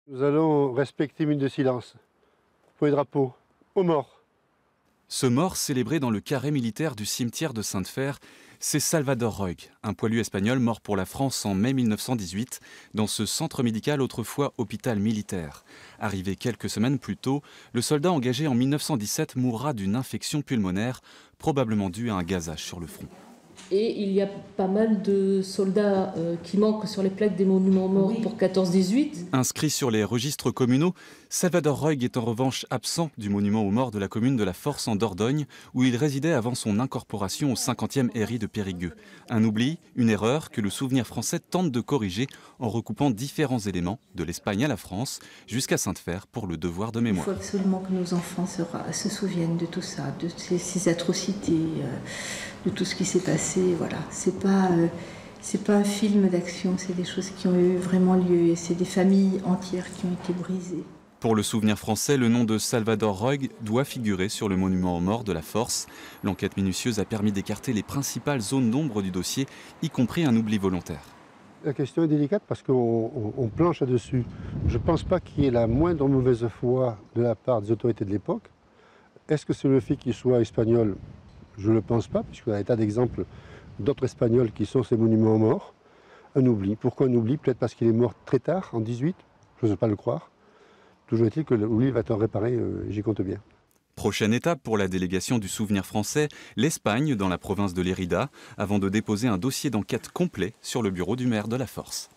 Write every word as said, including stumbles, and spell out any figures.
Nous allons respecter une minute de silence pour les drapeaux, aux morts. Ce mort célébré dans le carré militaire du cimetière de Sainte-Fère, c'est Salvador Roig, un poilu espagnol mort pour la France en mai mille neuf cent dix-huit, dans ce centre médical autrefois hôpital militaire. Arrivé quelques semaines plus tôt, le soldat engagé en mille neuf cent dix-sept mourra d'une infection pulmonaire, probablement due à un gazage sur le front. Et il y a pas mal de soldats euh, qui manquent sur les plaques des monuments morts oui. pour quatorze dix-huit. Inscrit sur les registres communaux, Salvador Roig est en revanche absent du monument aux morts de la commune de la Force en Dordogne, où il résidait avant son incorporation au cinquantième R I de Périgueux. Un oubli, une erreur que le Souvenir français tente de corriger en recoupant différents éléments, de l'Espagne à la France, jusqu'à Sainte-Fère pour le devoir de mémoire. Il faut absolument que nos enfants se, se souviennent de tout ça, de ces, ces atrocités, euh, de tout ce qui s'est passé. Voilà, c'est pas, euh, c'est pas un film d'action, c'est des choses qui ont eu vraiment lieu et c'est des familles entières qui ont été brisées. Pour le Souvenir français, le nom de Salvador Roig doit figurer sur le monument aux morts de la Force. L'enquête minutieuse a permis d'écarter les principales zones d'ombre du dossier, y compris un oubli volontaire. La question est délicate parce qu'on on, on planche là-dessus. Je ne pense pas qu'il y ait la moindre mauvaise foi de la part des autorités de l'époque. Est-ce que c'est le fait qu'il soit espagnol? Je ne le pense pas, puisqu'il y a un tas d'exemples d'autres Espagnols qui sont ces monuments aux morts. Un oubli. Pourquoi un oubli? Peut-être parce qu'il est mort très tard, en dix-huit. Je n'ose pas le croire. Toujours est-il que l'oubli va être réparé, euh, j'y compte bien. Prochaine étape pour la délégation du Souvenir français, l'Espagne dans la province de Lérida, avant de déposer un dossier d'enquête complet sur le bureau du maire de la Force.